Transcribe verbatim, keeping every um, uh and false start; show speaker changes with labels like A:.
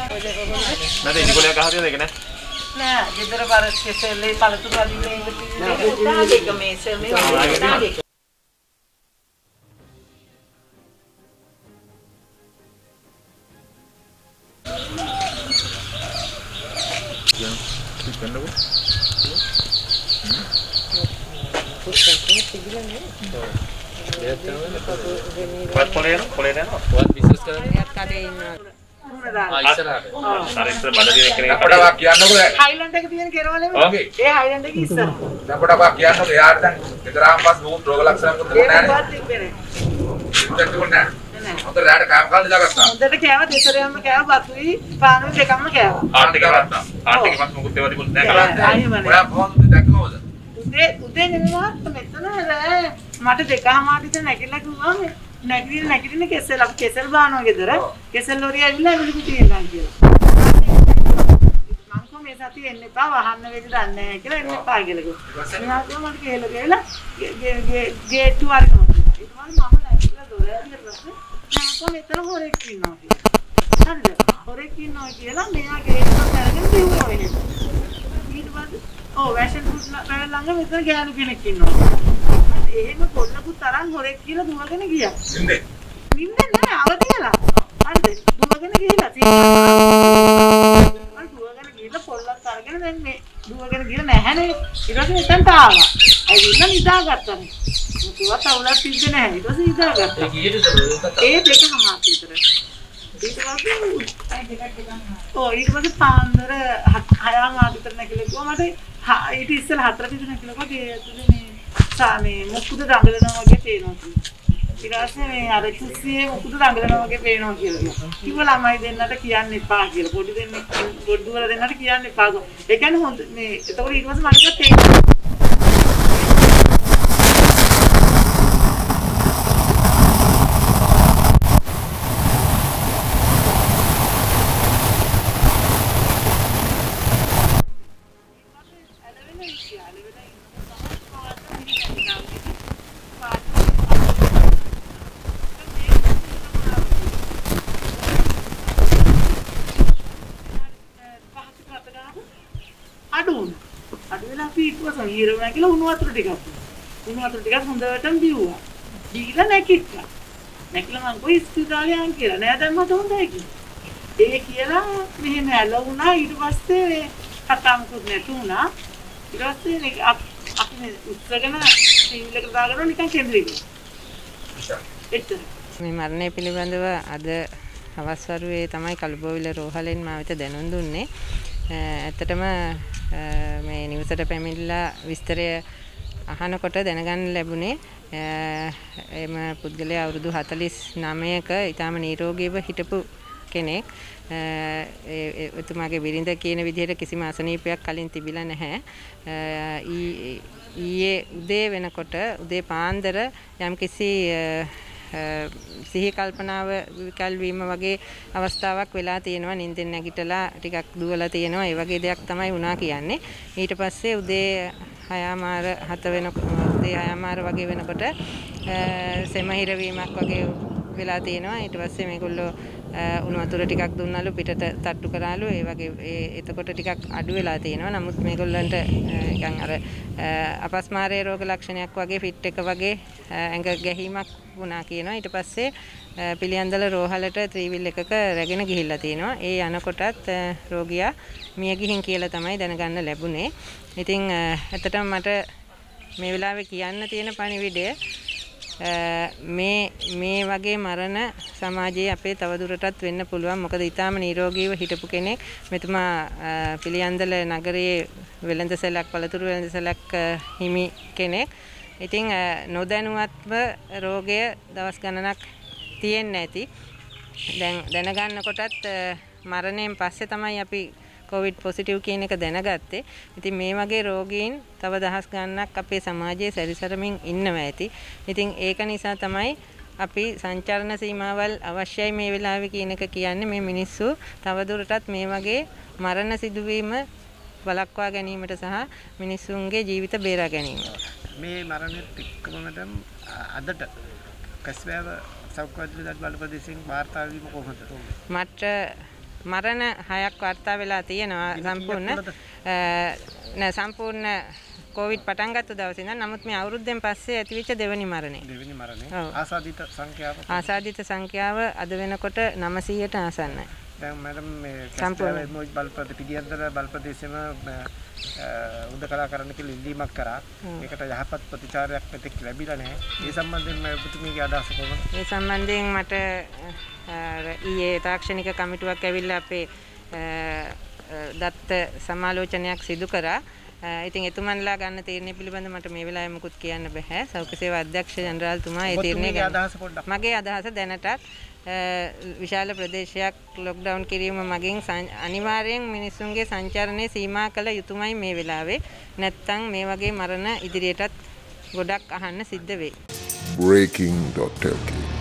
A: නැද ඉනිකොලයක් ගහලා තියෙනද ඒක නෑ.
B: නෑ ගෙදර බර කෙසෙල්ලේ පළතු කලින්නේ ඉඳ තියෙන්නේ. ඒක මේ සෙල් මේ තාගේ.
A: Buat poleno, poleno. Buat bisnis kan?
B: Lihat kade ini.
A: Ah, ඉස්සරහට. අර ඉස්සර බඩ දින කෙනෙක්
C: අපිට වා කියන්නකො දැන්.
B: හයිලන්ඩ් එක තියෙන කෙරවලේ.
C: ඔගේ.
B: ඒ හයිලන්ඩ් එක ඉස්සර.
C: දැන් අපිට වා කියන්නකො එයාට දැන් ගෙදරාම පස් මොකද රෝග ලක්ෂණ මොකද නැහැ නේ.
B: ඒකවත් තිබෙන්නේ
C: නැහැ. ඒක නෑ. හොඳට රැට කාම කාලේ දාගත්තා.
B: හොඳට කෑවා දෙතරයක්ම කෑවා බතුයි පානුයි දෙකක්ම කෑවා.
A: ආට් එක ගත්තා. ආට් එකේ පස් මොකුත් ඒවා තිබුණේ නැහැ කලක්.
C: ඔයා කොහොමද දැක්කමද?
B: උදේ උදේ නෙමෙයි මෙතන රෑ මට දෙකමාර විතර නැගිටලා කිව්වා මේ නැගිටින නැගිටින කෙසෙල් අපි කෙසෙල් බානවා ගෙදර කෙසෙල් ලෝරිය ඇවිල්ලා එවිලි තියෙනවා කියලා. මං කො මේ සතිය එන්න එපා වහන්න වෙයිද දන්නේ නැහැ කියලා එන්න එපා කියලා කිව්වා. එයාට මට කියලා කියලා ගේට්ටු වරනවා. ඊට පස්සේ මම නැගිටලා දොර ඇරියට පස්සේ මම කො මෙතන හොරෙක් ඉන්නවා කියලා. හරිද? හොරෙක් ඉන්නවා කියලා මෙයා ගේට්ටුව අරගෙන දිව්වා වෙන්නේ. ඊට පස්සේ ඔව් වැෂන් ෆුඩ් ළඟ මෙතන ගෑනු කෙනෙක් ඉන්නවා. එහෙම පොල්ලපු තරම් හොරෙක් කියලා දුවගෙන ගියා.
C: නින්දේ.
B: නින්දේ නෑ අවදියලා. හරිද? දුවගෙන ගිහිල්ලා තියෙනවා. මම දුවගෙන ගිහිල්ලා පොල්ලක් අරගෙන දැන් මේ දුවගෙන ගිහලා නැහැනේ. ඊට පස්සේ මෙතනට ආවා. ඇවිල්ලා නිදාගත්තා. මුතුවත් අවුලක් තිබ්බේ නැහැ. ඊට පස්සේ නිදාගත්තා. ඒ කීයටද ඒ දෙකම විතර. ඊට පස්සේ ඔව් ඊට පස්සේ පාන්දර හයම ආදිතර නැගිලා ගියා මට ඊට ඉස්සෙල්ලා හතරට විතර නැගිලා ගියා ඒ ඇතුලේ මේ සාමේ මුකුද දඟලනවා වගේ පේනවා. ඊට පස්සේ මේ අර කුස්සියේ මුකුද දඟලනවා වගේ පේනවා කියලා. කිව්ව ළමයි දෙන්නට කියන්න එපා කියලා. පොඩි දෙන්නෙක් පොඩි දුවලා දෙන්නට කියන්න එපා. ඒ කියන්නේ හොඳ මේ එතකොට ඊට පස්සේ මට තේරෙනවා ඊරවනා කියලා උණු වතුර ටිකක් උණු වතුර ටිකක් හොඳටම බිව්වා. බීලා නැකිට්ටා. නැකිලා මං කොයි ඉස්පිරිතාලේ යන් කියලා නෑ දැන් මට හොඳයි කියලා. ඒ කියලා මෙහෙම ඇල වුණා ඊට පස්සේ කතාමකුත් නැතුණා. ඊට පස්සේ අපි මේ උත්සගෙන ටීවී එකට දාගෙන නිකන් කේන්ද්‍රේ ගියා. එච්චර. මේ මරණය පිළිබඳව අද හවස් වරුවේ තමයි කළුබෝවිල රෝහලෙන් මා වෙත දැනුම් දුන්නේ. ඇත්තටම මේ නිවසට පැමිණිලා විස්තරය අහනකොට දැනගන්න ලැබුණේ එම පුද්ගලයා අවුරුදු හතළිස් නවයක ඊටාම නිරෝගීව හිටපු කෙනෙක්. එතුමාගේ බිරිඳ කියන විදිහට කිසිම අසනීපයක් කලින් තිබිලා නැහැ. ඊයේ උදේ වෙනකොට උදේ පාන්දර යම්කිසි සිහි කල්පනාව විකල් වීම වගේ අවස්ථාවක් වෙලා තියෙනවා. නිින්දෙන් නැගිටලා ටිකක් දුවලා තියෙනවා. ඒ වගේ දෙයක් තමයි වුණා කියන්නේ. ඊට පස්සේ උදේ හයමාර හත වෙනකොට උදේ හයමාර වගේ වෙනකොට සෙමහිර වීමක් වගේ වෙලා තියෙනවා. ඊට පස්සේ මේගොල්ලෝ උණු වතුර ටිකක් දුන්නලු පිටට තට්ටු කරාලු. ඒ වගේ එතකොට ටිකක් අඩු වෙලා තියෙනවා. නමුත් මේගොල්ලන්ට නිකන් අර අපස්මාරයේ රෝග ලක්ෂණයක් වගේ ෆිට් එක වගේ ඇඟ ගැහිමක් වුණා කියනවා. ඊට පස්සේ පිළියන්දල රෝහලට ත්‍රිවිල් එකක රැගෙන ගිහිල්ලා තිනවා. ඒ යනකොටත් රෝගියා මිය ගිහින් කියලා තමයි දැනගන්න ලැබුණේ. ඉතින් ඇත්තටම මට මේ වෙලාවේ කියන්න තියෙන පණිවිඩය මේ මේ වගේ මරණ සමාජයේ අපේ තවදුරටත් වෙන්න පුළුවන්. මොකද ඊටාම නිරෝගීව හිටපු කෙනෙක්. මෙතුමා පිළියන්දල නගරයේ වෙළඳසැලක් පළතුරු වෙළඳසැලක් හිමි කෙනෙක්. ඉතින් නොදැනුවත්ව රෝගය දවස් ගණනක් තියෙන්නේ නැති. දැන් දැනගන්නකොටත් මරණයෙන් පස්සේ තමයි අපි කොවිඩ් පොසිටිව් කියන එක දැනගත්තේ. ඉතින් මේ වගේ රෝගීන් තව දහස් ගණනක් අපේ සමාජයේ සැරිසරමින් ඉන්නවා ඇති. ඉතින් ඒක නිසා තමයි අපි සංචාරන සීමාවල් අවශ්‍යයි මේ වෙලාවේ කියන එක කියන්නේ. මේ මිනිස්සු තවදුරටත් මේ වගේ මරණ සිදුවීම වළක්වා ගැනීමට සහ මිනිසුන්ගේ ජීවිත බේරා ගැනීමට.
D: මේ මරණයත් එක්කම මටම අදට කස්බෑව සෞඛ්‍ය අධිකාරිය බල ප්‍රදේශයෙන් වාර්තා වීම කොහොමද?
B: මට මරණ හයක් වාර්තා වෙලා තියෙනවා සම්පූර්ණ නෑ සම්පූර්ණ කොවිඩ් පටන් ගත්ත දවසේ ඉඳන්. නමුත් මේ අවුරුද්දෙන් පස්සේ ඇතිවෙච්ච දෙවෙනි මරණය.
D: දෙවෙනි මරණය. ආසාදිත සංඛ්‍යාව
B: ආසාදිත සංඛ්‍යාව අද වෙනකොට නවසීයට ආසන්නයි.
D: දැන් මැඩම් මේ කැස්ට්‍රෝල් මොයි බලපෑම් පිටියන්තර බලපෑමේම උදකලා කරන්න කියලා ඉල්ලීමක් කරා. ඒකට යහපත් ප්‍රතිචාරයක් මෙතෙක් ලැබිලා නැහැ. ඒ සම්බන්ධයෙන් මම ඔබතුමීගේ අදහස කොහොමද?
B: ඒ සම්බන්ධයෙන් මට ඊයේ තාක්ෂණික කමිටුවක් ඇවිල්ලා අපේ දත්ත සමාලෝචනයක් සිදු කරා. ඉතින් එතුමන්ලා ගන්න තීරණය පිළිබඳව මට මේ වෙලාවේ මුකුත් කියන්න බෑ. සෞඛ්‍ය සේවා අධ්‍යක්ෂ ජනරාල්තුමා ඒ තීරණය ගන්න. මගේ අදහස දැනටත් විශාල ප්‍රදේශයක් ලොක්ඩවුන් කිරීම මගින් අනිවාර්යෙන් මිනිසුන්ගේ සංචාරණය සීමා කළ යුතුමයි මේ වෙලාවේ. නැත්තම් මේ වගේ මරණ ඉදිරියටත් ගොඩක් අහන්න සිද්ධ වෙයි.
E: breaking dot l k